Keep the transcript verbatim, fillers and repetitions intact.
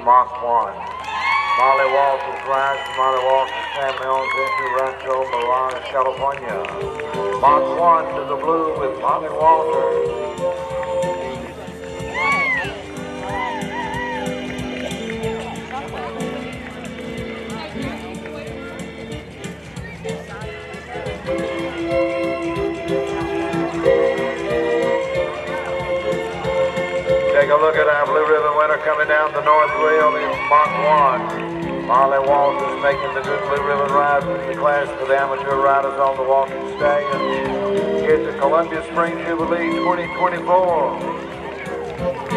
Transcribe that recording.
Mach one. Molly Walters rides. Molly Walters family owns into Rancho Mirage, California. Mach one to the blue with Molly Walters. Take a look at our Blue Ribbon winner coming down the north rail in Mach one. Molly Walters making the good Blue Ribbon ride in the class for the amateur riders on the walking stallion. Here's the Columbia Spring Jubilee twenty twenty-four.